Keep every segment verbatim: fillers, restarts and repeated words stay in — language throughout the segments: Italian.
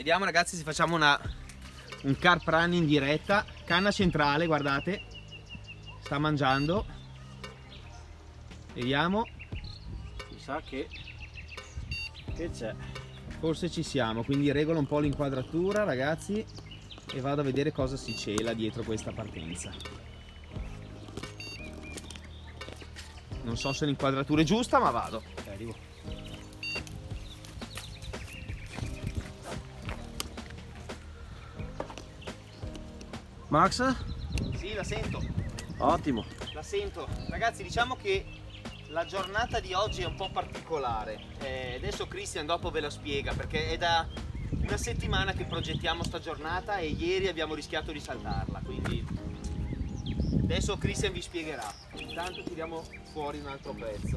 Vediamo ragazzi se facciamo una, un carp run in diretta. Canna centrale, guardate, sta mangiando. Vediamo. Mi sa che che c'è. Forse ci siamo, quindi regolo un po' l'inquadratura ragazzi e vado a vedere cosa si cela dietro questa partenza. Non so se l'inquadratura è giusta, ma vado. Arrivo. Max? Sì, la sento. Ottimo. La sento. Ragazzi, diciamo che la giornata di oggi è un po' particolare. Eh, adesso Christian dopo ve lo spiega, perché è da una settimana che progettiamo sta giornata e ieri abbiamo rischiato di saltarla, quindi adesso Christian vi spiegherà. Intanto tiriamo fuori un altro pezzo.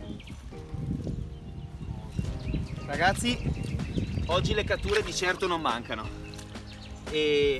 Ragazzi, oggi le catture di certo non mancano e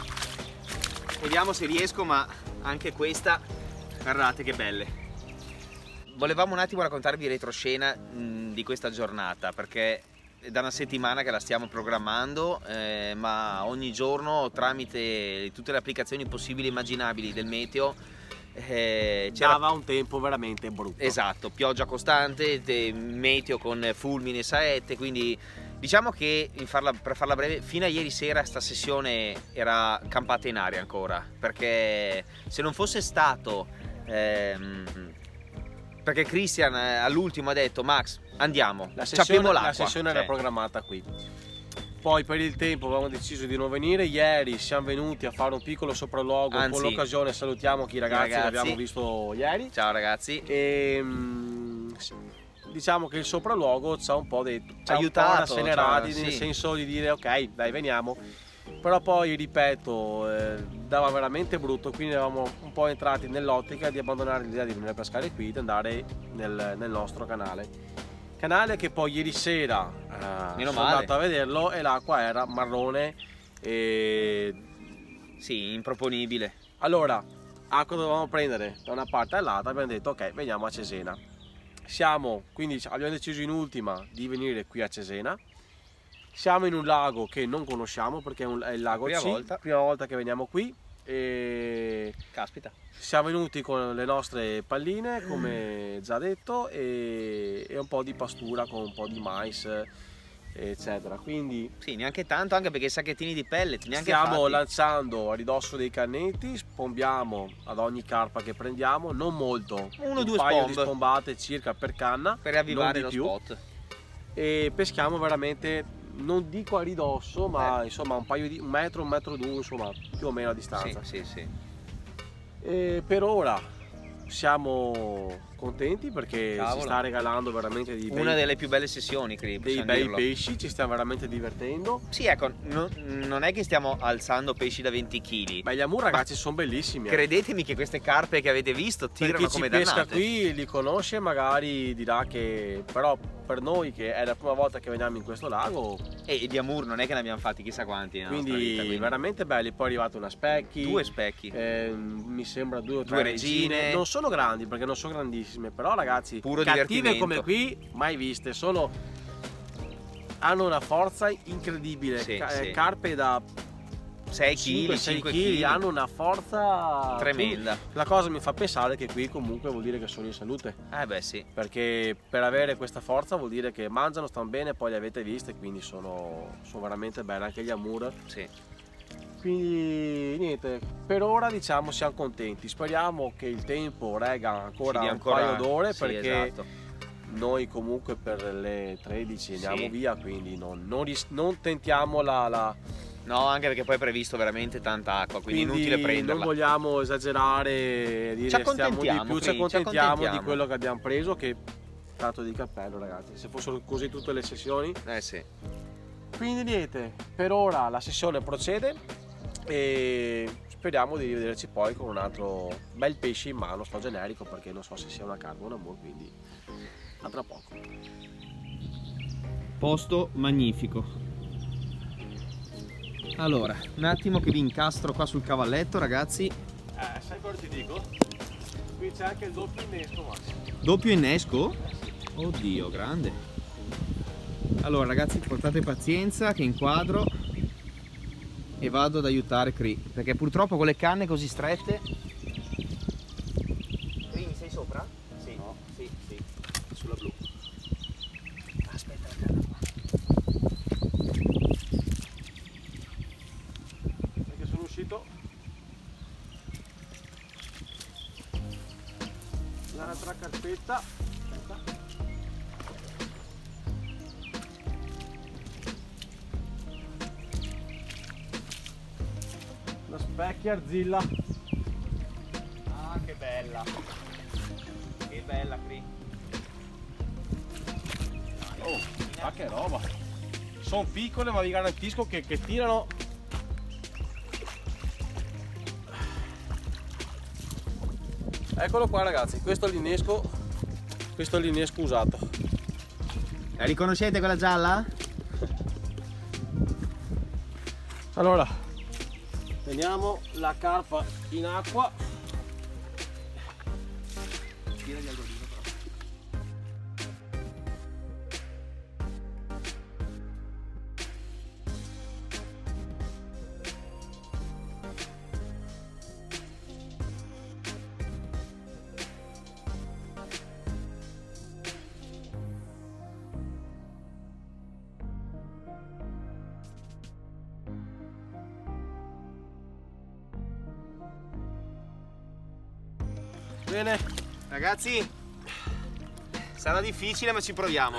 vediamo se riesco, ma anche questa, guardate che belle. Volevamo un attimo raccontarvi retroscena mh, di questa giornata, perché è da una settimana che la stiamo programmando, eh, ma ogni giorno tramite tutte le applicazioni possibili e immaginabili del meteo eh, dava un tempo veramente brutto. Esatto, pioggia costante, meteo con fulmine e saette, quindi diciamo che in farla, per farla breve, fino a ieri sera sta sessione era campata in aria ancora, perché se non fosse stato ehm, perché Christian all'ultimo ha detto Max andiamo, la sessione, la sessione cioè. era programmata qui, poi per il tempo avevamo deciso di non venire. Ieri siamo venuti a fare un piccolo sopralluogo. Anzi, con l'occasione salutiamo chi ragazzi, ragazzi che abbiamo visto ieri. Ciao ragazzi. E, diciamo che il sopralluogo ci ha un po' detto, ci ha aiutato, accelerati, cioè, nel sì. senso di dire ok dai veniamo, però poi ripeto eh, dava veramente brutto, quindi eravamo un po' entrati nell'ottica di abbandonare l'idea di venire a pescare qui, di andare nel, nel nostro canale canale che poi ieri sera eh, sono male. andato a vederlo e l'acqua era marrone e sì, improponibile. Allora acqua dovevamo prendere da una parte all'altra, abbiamo detto ok veniamo a Cesena. Siamo, quindi abbiamo deciso in ultima di venire qui a Cesena. Siamo in un lago che non conosciamo perché è, un, è il lago prima C, volta. prima volta che veniamo qui e caspita, siamo venuti con le nostre palline come già detto e, e un po' di pastura con un po' di mais eccetera, quindi sì, neanche tanto, anche perché i sacchettini di pellet neanche stiamo fatti. lanciando a ridosso dei cannetti, spombiamo ad ogni carpa che prendiamo, non molto, uno o un due paio spomb. di spombate circa per canna per riavvivare lo più. spot, e peschiamo veramente, non dico a ridosso, ma eh. insomma un paio di un metro, un metro due, insomma più o meno a distanza. sì, sì, sì. E per ora siamo contenti perché Cavolo. si sta regalando veramente dei bei, una delle più belle sessioni, credo, dei bei pesci, ci stiamo veramente divertendo. Sì, ecco, no, non è che stiamo alzando pesci da venti chili. Ma gli amur ragazzi sono bellissimi. Credetemi che queste carpe che avete visto tirano come dannate. Chi pesca dannate. qui li conosce, magari dirà che però per noi che è la prima volta che veniamo in questo lago e di amur non è che ne abbiamo fatti chissà quanti quindi, vita, quindi veramente belli. Poi è arrivata una specchi, due specchi, eh, mi sembra due o tre due regine. regine, non sono grandi perché non sono grandissime, però ragazzi puro cattive come qui mai viste, sono hanno una forza incredibile. Sì, Ca sì. Carpe da sei chili, cinque chili hanno una forza tremenda. La cosa mi fa pensare che qui comunque vuol dire che sono in salute. Eh beh sì. Perché per avere questa forza vuol dire che mangiano, stanno bene, poi le avete viste, quindi sono, sono veramente belle anche gli amur. Sì. Quindi niente, per ora diciamo siamo contenti, speriamo che il tempo regga ancora un ancora... paio d'ore, sì, perché esatto. noi comunque per le tredici andiamo sì. via, quindi non, non, non tentiamo la... la no, anche perché poi è previsto veramente tanta acqua, quindi, quindi inutile prenderla. Non vogliamo esagerare e dire ci stiamo di più, qui, ci accontentiamo, ci accontentiamo di quello che abbiamo preso, che tanto di cappello ragazzi, se fossero così tutte le sessioni. Eh sì. Quindi niente, per ora la sessione procede e speriamo di rivederci poi con un altro bel pesce in mano, sto generico perché non so se sia una carpa o un amur, quindi a tra poco. Posto magnifico. Allora, un attimo che vi incastro qua sul cavalletto ragazzi. Eh, sai cosa ti dico? Qui c'è anche il doppio innesco, Massimo. Doppio innesco? Oddio, grande. Allora ragazzi, portate pazienza che inquadro. e vado ad aiutare Cri, perché purtroppo con le canne così strette. Cri, mi sei sopra? Sì, no. Sì, sì, sulla blu. Aspetta la canna qua. Perché sono uscito. L'altra carpetta. Aspetta. Una specchia arzilla. Ah, che bella. Che bella, Cri. Oh, ma che roba. Sono piccole, ma vi garantisco che, che tirano. Eccolo qua ragazzi, questo è l'innesco. Questo è l'innesco usato. La riconoscete quella gialla? Allora, teniamo la carpa in acqua. Tira gli algodino però. Bene. Ragazzi, sarà difficile ma ci proviamo.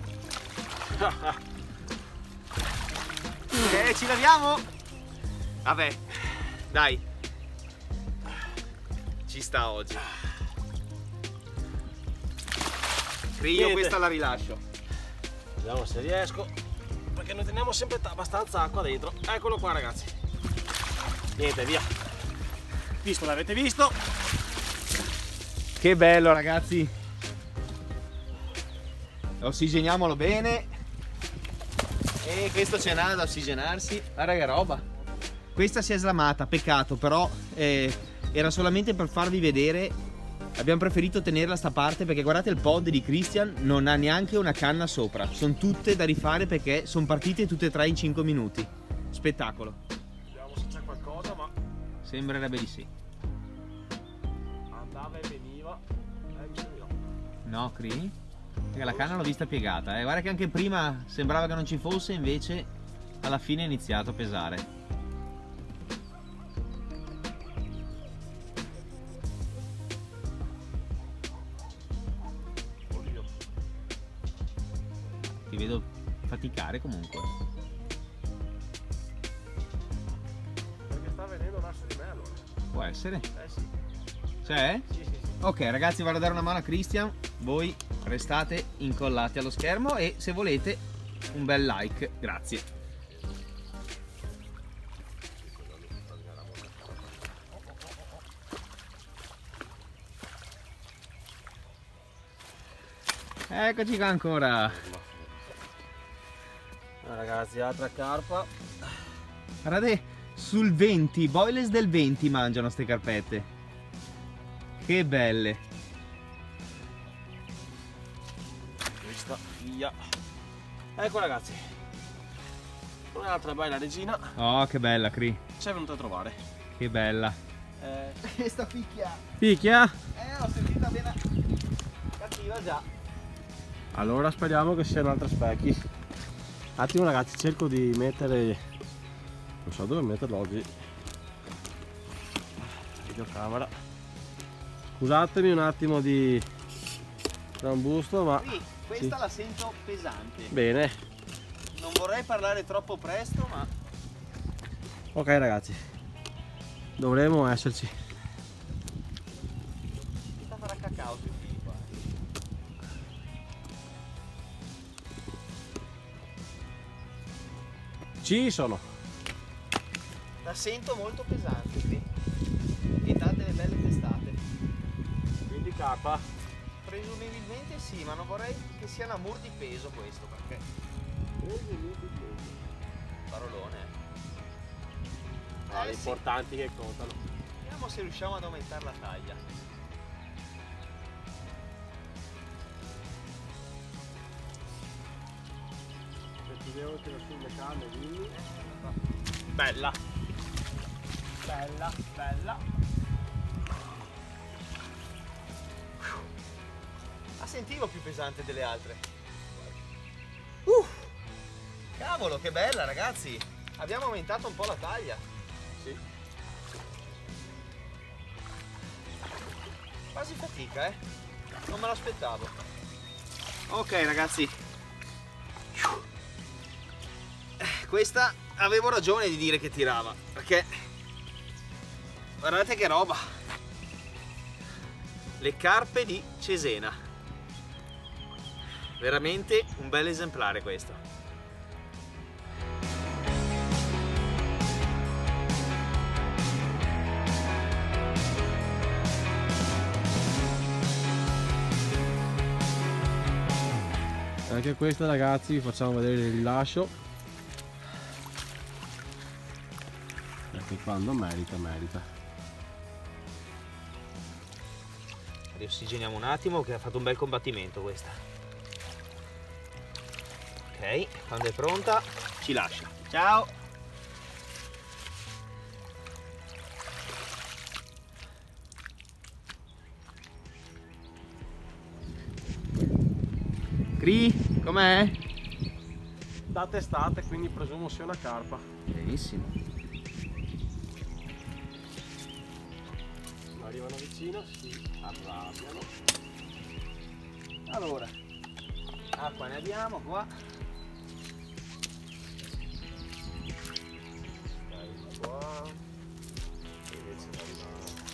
Ok, ci laviamo? Vabbè, dai. Ci sta oggi. Io Niente. questa la rilascio. Vediamo se riesco, perché noi teniamo sempre abbastanza acqua dentro. Eccolo qua ragazzi. Niente, via. Visto, l'avete visto? Che bello ragazzi. Ossigeniamolo bene. E questo ce n'ha da ossigenarsi. Guarda che roba. Questa si è slamata, peccato, però eh, era solamente per farvi vedere. Abbiamo preferito tenerla sta parte perché guardate il pod di Christian non ha neanche una canna sopra. Sono tutte da rifare perché sono partite tutte e tre in cinque minuti. Spettacolo. Vediamo se c'è qualcosa, ma Sembrerebbe di sì. andava e veniva. Eh, mi sa di no. No, Cri? Perché la canna l'ho vista piegata, eh. Guarda che anche prima sembrava che non ci fosse, invece alla fine è iniziato a pesare. Oddio. Ti vedo faticare comunque. Perché sta venendo verso di me allora. Può essere? Eh sì. C'è? Sì, sì, sì. Ok ragazzi, vado a dare una mano a Christian. Voi restate incollati allo schermo e se volete un bel like, grazie. Eccoci qua ancora. Ah, ragazzi, altra carpa. Guardate, sul venti, boilers del venti mangiano ste carpette. Che belle. Questa via. Ecco ragazzi, un'altra bella regina Oh, che bella, Cri. ci è venuta a trovare. Che bella. Eh, Questa picchia. picchia? Eh, l'ho sentita bene cattiva già. Allora speriamo che siano altri specchi. Un attimo ragazzi, cerco di mettere, non so dove metterlo oggi, videocamera. Scusatemi un attimo di trambusto, ma Qui, questa sì. la sento pesante. Bene. Non vorrei parlare troppo presto, ma Ok ragazzi, dovremo esserci. questa farà cacao sui fili qua. Ci sono. La sento molto pesante qui. E dà delle belle testate. Quindi carpa. Presumibilmente sì, ma non vorrei che sia un amor di peso questo, perché parolone. Ah, Eh, le sì. importanti che contano. Vediamo se riusciamo ad aumentare la taglia. Se ti devo tirare sulle canne, dimmi. Eh, bella, bella, bella. La sentivo più pesante delle altre. Uh, cavolo, che bella, ragazzi. Abbiamo aumentato un po' la taglia. Sì. Quasi fatica, eh. Non me l'aspettavo. Ok, ragazzi. Questa avevo ragione di dire che tirava, perché guardate che roba. Le carpe di Cesena. Veramente un bel esemplare questo. Anche questa, ragazzi, vi facciamo vedere il rilascio, perché quando merita merita. Riossigeniamo un attimo che ha fatto un bel combattimento questa. Ok, quando è pronta ci lascia. Ciao! Cri, com'è? Da testate, quindi presumo sia una carpa. Benissimo. Arrivano vicino, si arrabbiano. Allora, acqua ne abbiamo qua. Dai, qua. E invece ne arrivano.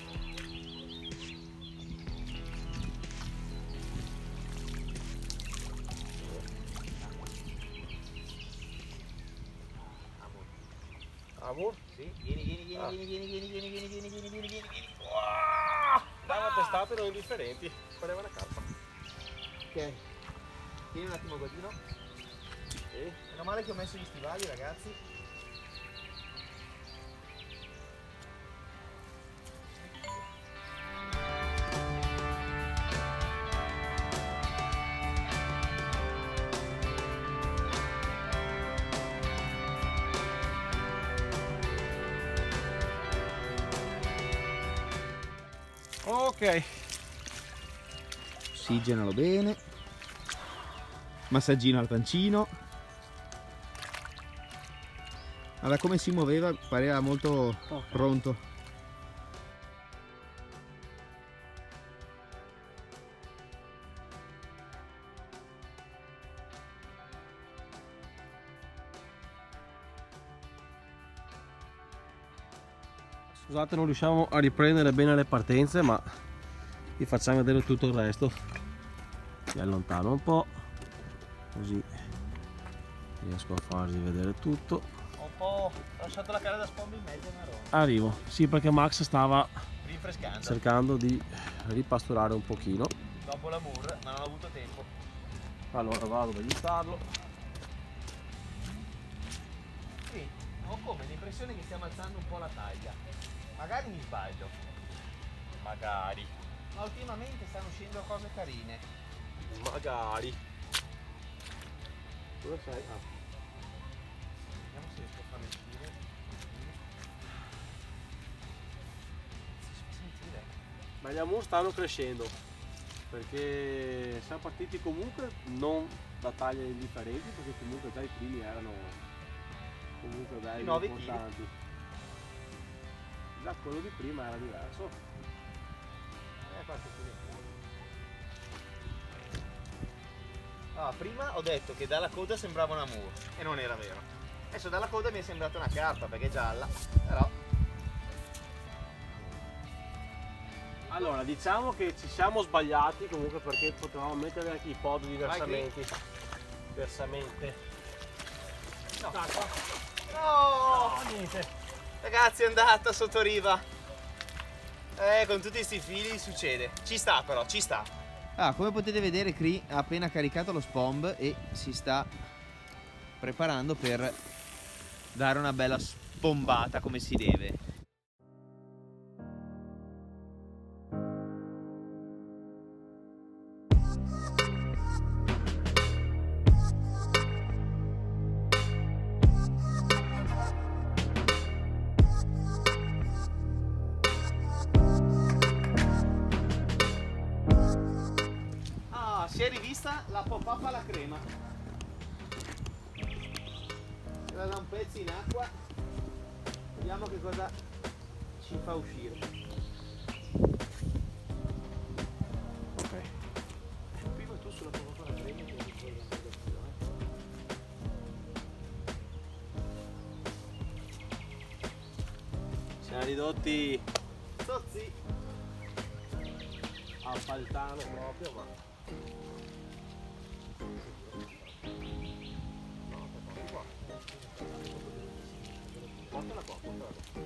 Amor? Sì, vieni, vieni, vieni, Ah. vieni, vieni, vieni, vieni, vieni, vieni, vieni, vieni, vieni, vieni. Davano testate non indifferenti, pareva una carpa. Ok, tieni un attimo il guardino. Sì. Meno male che ho messo gli stivali, ragazzi. Ok. Ossigenalo bene. Massaggino al pancino. Allora, come si muoveva pareva molto Ok. pronto. Scusate, non riusciamo a riprendere bene le partenze, ma vi facciamo vedere tutto il resto. Mi allontano un po', così riesco a farvi vedere tutto. Ho un po' lasciato la cara da sponda in mezzo a marrone. Arrivo, sì, perché Max stava Rinfrescando. cercando di ripasturare un pochino. Dopo la mur, ma non ho avuto tempo. Allora vado ad aiutarlo. Sì, ho come l'impressione che stiamo alzando un po' la taglia. Magari mi sbaglio, Magari, ma ultimamente stanno uscendo cose carine. magari. Dove sei? Ah. Vediamo se riesco a farle uscire. Si fa sentire. Ma gli amur stanno crescendo, perché siamo partiti comunque non da taglie indifferenti, perché comunque già i primi erano comunque belli, nove importanti. Già quello di prima era diverso. Eh, qua c'è più di- Ah, prima ho detto che dalla coda sembrava un amur e non era vero. Adesso dalla coda mi è sembrata una carpa perché è gialla, però Allora, diciamo che ci siamo sbagliati comunque, perché potevamo mettere anche i pod diversamente. Diversamente. no. D'acqua. No! No, niente. Ragazzi, è andata sotto riva. Eh, con tutti questi fili succede. Ci sta però, ci sta. Ah, come potete vedere, Cri ha appena caricato lo spomb e si sta preparando per dare una bella spombata come si deve. Questa la pop-up alla crema. Se la da un pezzo in acqua, vediamo che cosa ci fa uscire. Ok. Prima tu sulla pop-up alla crema che fuori la Siamo ridotti Tozzi. al paltano proprio, ma portala qua, portala qua.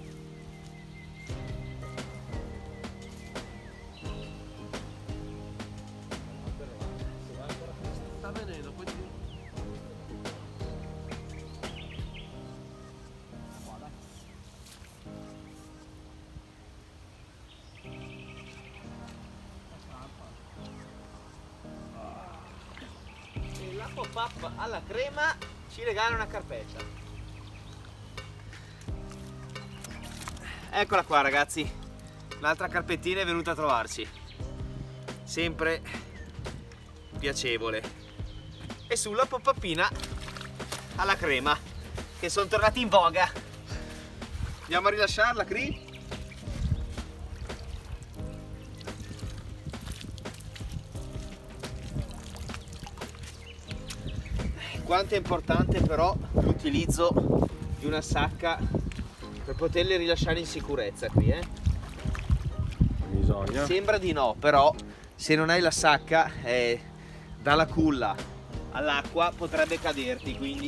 Sta venendo, poi ti... E la pop-up alla crema ci regala una carpetta. Eccola qua ragazzi, l'altra carpettina è venuta a trovarci. Sempre piacevole. E sulla pop-upina alla crema, che sono tornati in voga. Andiamo a rilasciarla, Cri? Quanto è importante però l'utilizzo di una sacca per poterle rilasciare in sicurezza qui, eh? Bisogna. Sembra di no, però se non hai la sacca eh, dalla culla all'acqua potrebbe caderti, quindi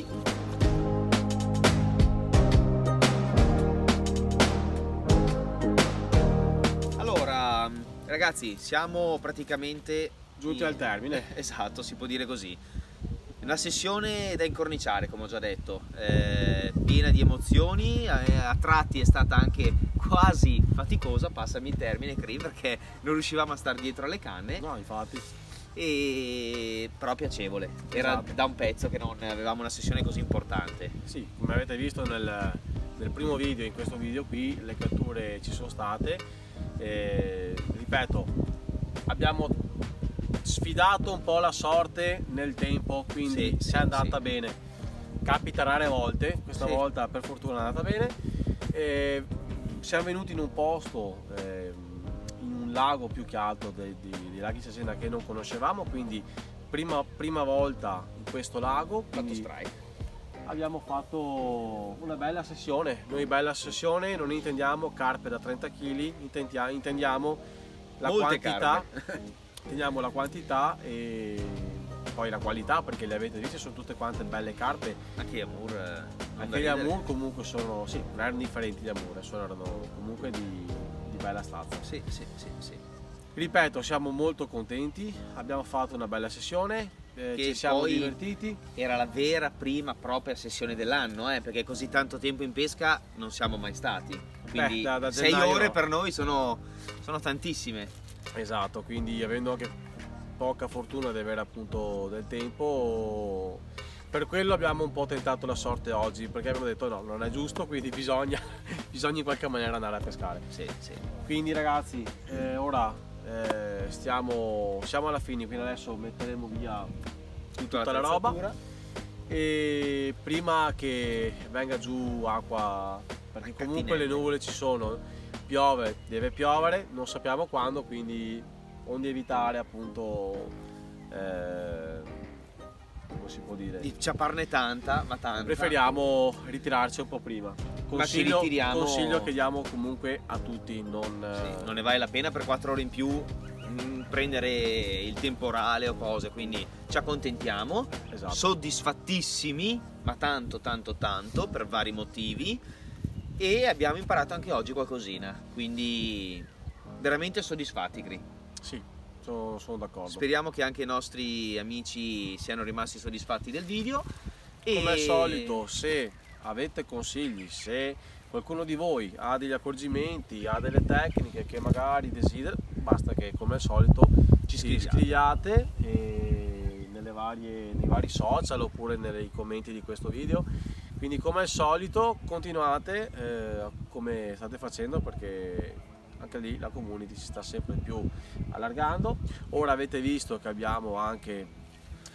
allora ragazzi, siamo praticamente Giunti in- al termine. Esatto, si può dire così. Una sessione da incorniciare, come ho già detto, eh, piena di emozioni, eh, a tratti è stata anche quasi faticosa, passami il termine, Cri, perché non riuscivamo a stare dietro alle canne, No, infatti. e... però piacevole. Era Esatto. da un pezzo che non avevamo una sessione così importante. Sì, come avete visto nel, nel primo video, in questo video qui, le catture ci sono state. E, ripeto, abbiamo sfidato un po' la sorte nel tempo, quindi Sì, si è sì, andata sì. bene. Capita rare volte, questa Sì. volta per fortuna è andata bene. E siamo venuti in un posto, eh, in un lago più che altro dei, dei, dei laghi Cesena che non conoscevamo, quindi prima, prima volta in questo lago. Fatto Quindi strike. abbiamo fatto una bella sessione. Noi bella sessione non intendiamo carpe da trenta chili, intendia- intendiamo la Molte quantità, carpe. intendiamo la quantità e poi la qualità, perché le avete viste, sono tutte quante belle carpe. Anche gli Amur, eh, non da Anche gli ridere. Amur comunque sono, sì, non erano differenti gli Amur, sono erano comunque di, di bella stazza. Sì, sì, sì, sì. Ripeto, siamo molto contenti, abbiamo fatto una bella sessione, eh, Che ci siamo poi divertiti. Era la vera prima propria sessione dell'anno, eh, perché così tanto tempo in pesca non siamo mai stati. Quindi Beh, da- da sei gennaio ore no. per noi sono, sono tantissime. Esatto, quindi avendo anche poca fortuna di avere appunto del tempo, per quello abbiamo un po' tentato la sorte oggi, perché abbiamo detto no, non è giusto, quindi bisogna, bisogna in qualche maniera andare a pescare. Sì, sì. Quindi ragazzi, eh, ora eh, stiamo, siamo alla fine, quindi adesso metteremo via Tutta, tutta la roba attrezzatura. e prima che venga giù acqua, perché comunque le nuvole ci sono, piove, deve piovere, non sappiamo quando, quindi onde evitare appunto, eh, come si può dire, Di ciaparne tanta, ma tanta. preferiamo ritirarci un po' prima. Consiglio, ritiriamo- consiglio che diamo comunque a tutti, non, Sì, non ne vale la pena per quattro ore in più mh, prendere il temporale o cose, quindi ci accontentiamo, esatto. soddisfattissimi, ma tanto tanto tanto per vari motivi, e abbiamo imparato anche oggi qualcosina, quindi veramente soddisfatti, Cri. Sì, sono, sono d'accordo. Speriamo che anche i nostri amici siano rimasti soddisfatti del video. Come al e... solito, se avete consigli, se qualcuno di voi ha degli accorgimenti, ha delle tecniche che magari desidera, basta che come al solito ci Scriviate. scriviate e nelle varie, nei vari social oppure nei commenti di questo video. Quindi come al solito continuate eh, come state facendo, perché anche lì la community si sta sempre più allargando. Ora avete visto che abbiamo anche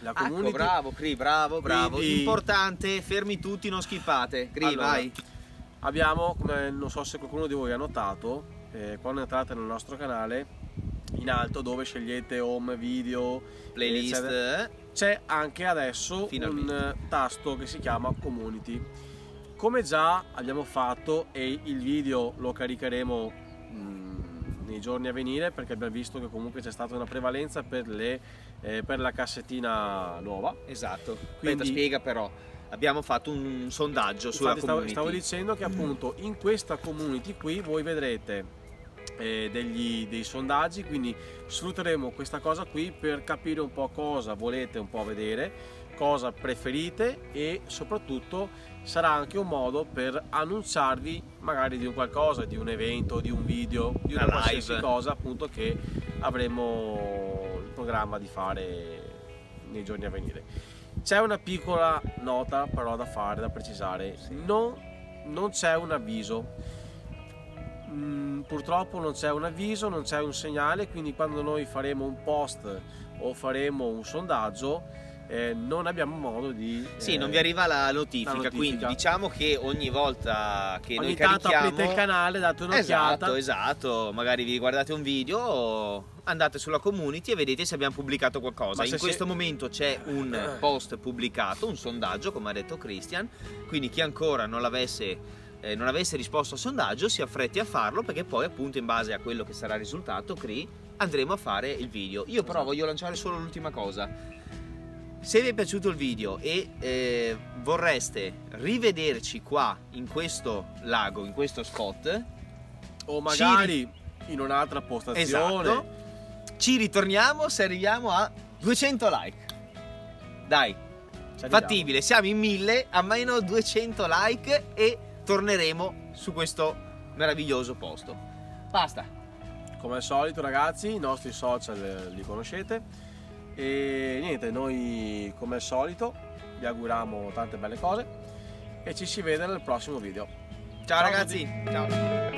la community. Ecco, bravo Cri, bravo, bravo. Quindi... importante, fermi tutti, non skippate. Cri, allora, vai. Abbiamo, come non so se qualcuno di voi ha notato, eh, quando entrate nel nostro canale, in alto dove scegliete home, video, playlist, c'è anche adesso finalmente un tasto che si chiama community. Come già abbiamo fatto, e il video lo caricheremo mh, nei giorni a venire, perché abbiamo visto che comunque c'è stata una prevalenza per, le, eh, per la cassettina nuova. Esatto. Quindi Aspetta, spiega però. Abbiamo fatto un sondaggio sulla stavo, community. stavo dicendo che appunto in questa community qui voi vedrete eh, degli, dei sondaggi, quindi sfrutteremo questa cosa qui per capire un po' cosa volete un po' vedere, cosa preferite, e soprattutto sarà anche un modo per annunciarvi magari di un qualcosa, di un evento, di un video, di una, una qualsiasi live. cosa appunto che avremo il programma di fare nei giorni a venire. C'è una piccola nota però da fare, da precisare, sì. non, non c'è un avviso, mm, purtroppo non c'è un avviso, non c'è un segnale, quindi quando noi faremo un post o faremo un sondaggio eh, non abbiamo modo di... Sì, eh, non vi arriva la notifica, la notifica, quindi diciamo che ogni volta che ogni noi tanto carichiamo... aprite il canale, date un'occhiata. Esatto, esatto, magari vi guardate un video, andate sulla community e vedete se abbiamo pubblicato qualcosa. In questo si... momento c'è un post pubblicato, un sondaggio, come ha detto Christian, quindi chi ancora non l'avesse eh, non avesse risposto al sondaggio si affretti a farlo, perché poi appunto in base a quello che sarà il risultato, Cri, andremo a fare il video. Io però voglio lanciare solo l'ultima cosa. Se vi è piaciuto il video e eh, vorreste rivederci qua in questo lago, in questo spot, o magari in un'altra postazione, esatto, ci ritorniamo se arriviamo a duecento like. Dai, fattibile, siamo in mille, a meno duecento like e torneremo su questo meraviglioso posto. Basta. Come al solito ragazzi, i nostri social li conoscete. E niente, noi come al solito vi auguriamo tante belle cose e ci si vede nel prossimo video. Ciao, ciao ragazzi, ciao.